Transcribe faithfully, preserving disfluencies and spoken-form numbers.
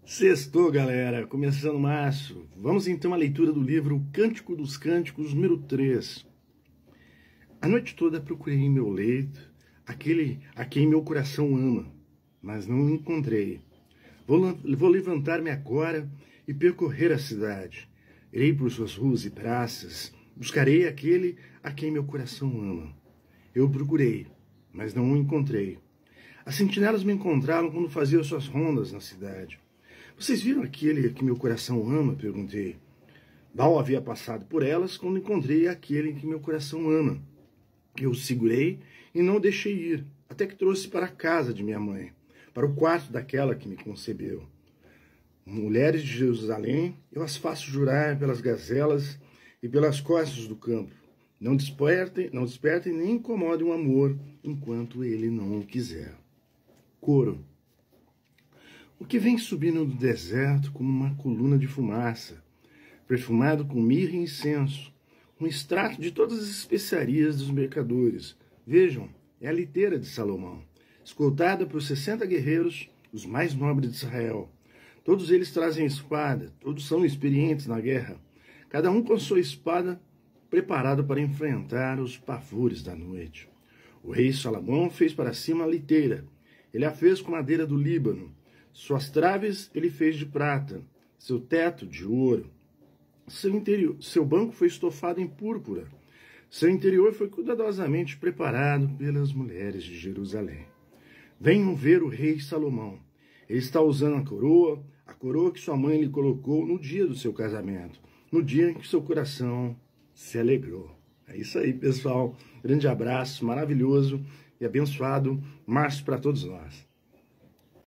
Sextou, galera, começando março. Vamos então à leitura do livro Cântico dos Cânticos, número três. A noite toda procurei em meu leito aquele a quem meu coração ama, mas não o encontrei. Vou, vou levantar-me agora e percorrer a cidade. Irei por suas ruas e praças, buscarei aquele a quem meu coração ama. Eu procurei, mas não o encontrei. As sentinelas me encontraram quando fazia suas rondas na cidade. Vocês viram aquele que meu coração ama? Perguntei. Mal havia passado por elas quando encontrei aquele que meu coração ama. Eu o segurei e não o deixei ir, até que trouxe para a casa de minha mãe, para o quarto daquela que me concebeu. Mulheres de Jerusalém, eu as faço jurar pelas gazelas e pelas costas do campo. Não despertem, não despertem nem incomodem o amor enquanto ele não o quiser. Coro. O que vem subindo do deserto como uma coluna de fumaça, perfumado com mirra e incenso, um extrato de todas as especiarias dos mercadores. Vejam, é a liteira de Salomão, escoltada por sessenta guerreiros, os mais nobres de Israel. Todos eles trazem espada, todos são experientes na guerra, cada um com sua espada preparado para enfrentar os pavores da noite. O rei Salomão fez para cima a liteira, ele a fez com madeira do Líbano. Suas traves ele fez de prata, seu teto de ouro. Seu, interior, seu banco foi estofado em púrpura. Seu interior foi cuidadosamente preparado pelas mulheres de Jerusalém. Venham ver o rei Salomão. Ele está usando a coroa, a coroa que sua mãe lhe colocou no dia do seu casamento, no dia em que seu coração se alegrou. É isso aí, pessoal. Grande abraço, maravilhoso e abençoado março para todos nós.